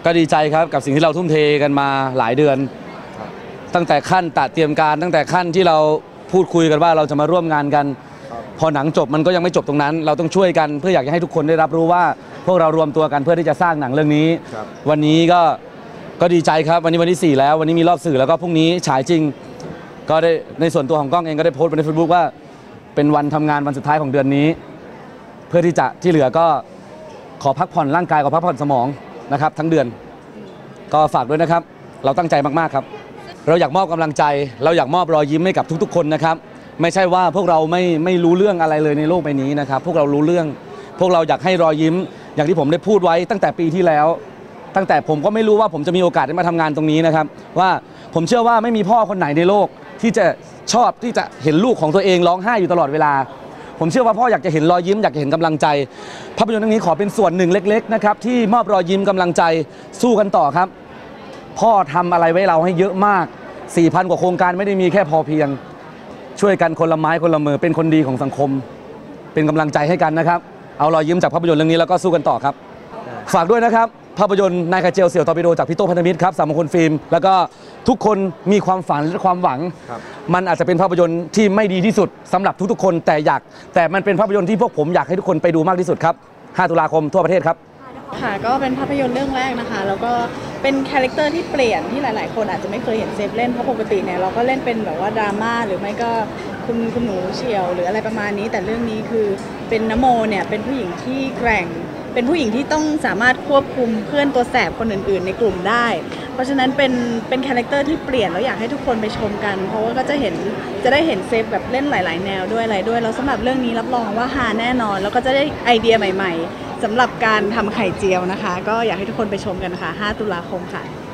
ก็ดีใจครับกับสิ่งที่เราทุ่มเทกันมาหลายเดือนตั้งแต่ขั้นเตรียมการตั้งแต่ขั้นที่เราพูดคุยกันว่าเราจะมาร่วมงานกันพอหนังจบมันก็ยังไม่จบตรงนั้นเราต้องช่วยกันเพื่ออยากให้ทุกคนได้รับรู้ว่าพวกเรารวมตัวกันเพื่อที่จะสร้างหนังเรื่องนี้วันนี้ก็ดีใจครับวันนี้วันที่4แล้ววันนี้มีรอบสื่อแล้วก็พรุ่งนี้ฉายจริงก็ได้ในส่วนตัวของกล้องเองก็ได้โพสต์ไปใน Facebook ว่าเป็นวันทำงานวันสุดท้ายของเดือนนี้เพื่อที่เหลือก็ขอพักผ่อนร่างกายขอพักผ่อนสมองนะครับทั้งเดือนก็ฝากด้วยนะครับเราตั้งใจมากๆครับเราอยากมอบกำลังใจเราอยากมอบรอยยิ้มให้กับทุกๆคนนะครับไม่ใช่ว่าพวกเราไม่รู้เรื่องอะไรเลยในโลกใบนี้นะครับพวกเรารู้เรื่องพวกเราอยากให้รอยยิ้มอย่างที่ผมได้พูดไว้ตั้งแต่ปีที่แล้วตั้งแต่ผมก็ไม่รู้ว่าผมจะมีโอกาสได้มาทำงานตรงนี้นะครับว่าผมเชื่อว่าไม่มีพ่อคนไหนในโลกที่จะชอบที่จะเห็นลูกของตัวเองร้องไห้อยู่ตลอดเวลาผมเชื่อว่าพ่ออยากจะเห็นรอยยิ้มอยากจะเห็นกำลังใจภาพยนตร์เรื่องนี้ขอเป็นส่วนหนึ่งเล็กๆนะครับที่มอบรอยยิ้มกำลังใจสู้กันต่อครับพ่อทำอะไรไว้เราให้เยอะมาก 4,000 กว่าโครงการไม่ได้มีแค่พอเพียงช่วยกันคนละไม้คนละมือเป็นคนดีของสังคมเป็นกำลังใจให้กันนะครับเอารอยยิ้มจากภาพยนตร์เรื่องนี้แล้วก็สู้กันต่อครับฝากด้วยนะครับภาพยนตร์นายกระเจียวเสี่ยวตอร์ปิโดจากพี่โต้พันธมิตรครับสามมงคลฟิล์มแล้วก็ทุกคนมีความฝันและความหวังมันอาจจะเป็นภาพยนตร์ที่ไม่ดีที่สุดสำหรับทุกๆคนแต่มันเป็นภาพยนตร์ที่พวกผมอยากให้ทุกคนไปดูมากที่สุดครับ5 ตุลาคมทั่วประเทศครับค่ะก็เป็นภาพยนตร์เรื่องแรกนะคะแล้วก็เป็นคาแรคเตอร์ที่เปลี่ยนที่หลายๆคนอาจจะไม่เคยเห็นเซฟเล่นเพราะปกติเนี่ยเราก็เล่นเป็นแบบว่าดราม่าหรือไม่ก็คุณหนูเฉียวหรืออะไรประมาณนี้แต่เรื่องนี้คือเป็นนโมเนี่ยเป็นผู้หญิงที่แกร่งเป็นผู้หญิงที่ต้องสามารถควบคุมเพื่อนตัวแสบคนอื่นๆในกลุ่มได้เพราะฉะนั้นเป็นคาแรคเตอร์ที่เปลี่ยนแล้วอยากให้ทุกคนไปชมกันเพราะว่าก็จะได้เห็นเซฟแบบเล่นหลายๆแนวด้วยอะไรด้วยแล้วสำหรับเรื่องนี้รับรองว่าฮาแน่นอนแล้วก็จะได้ไอเดียใหม่ๆสำหรับการทำไข่เจียวนะคะก็อยากให้ทุกคนไปชมกันค่ะ5 ตุลาคมค่ะ